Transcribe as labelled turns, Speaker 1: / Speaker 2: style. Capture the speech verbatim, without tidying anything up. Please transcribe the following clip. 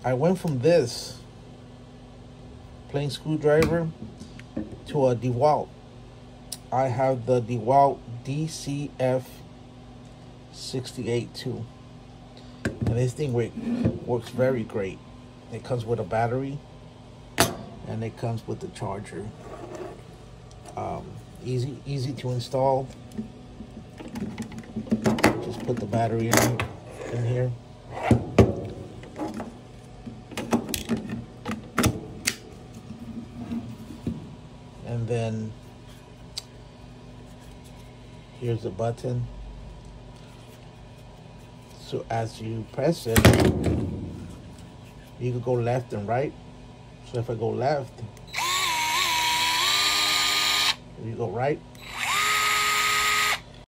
Speaker 1: I went from this plain screwdriver to a Dewalt. I have the Dewalt D C F sixty-eight too. And this thing works very great. It comes with a battery and it comes with the charger. Um, easy, easy to install. Just put the battery in, in here. And then here's the button. So as you press it, you can go left and right. So if I go left, you go right,